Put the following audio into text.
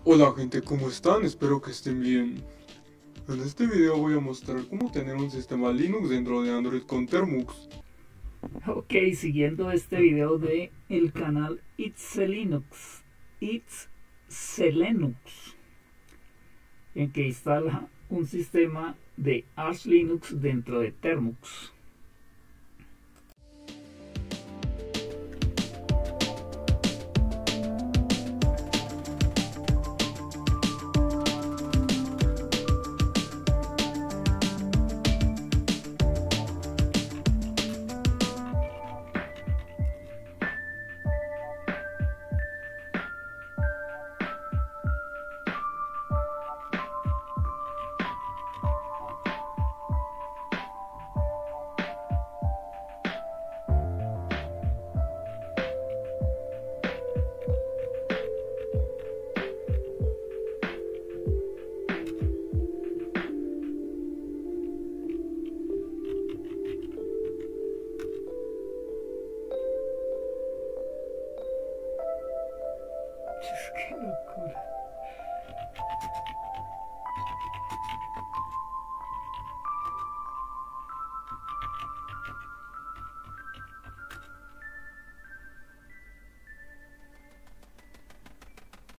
Hola gente, ¿cómo están? Espero que estén bien. En este video voy a mostrar cómo tener un sistema Linux dentro de Android con Termux. Ok, siguiendo este video de el canal este Linux, en que instala un sistema de Arch Linux dentro de Termux. Qué locura.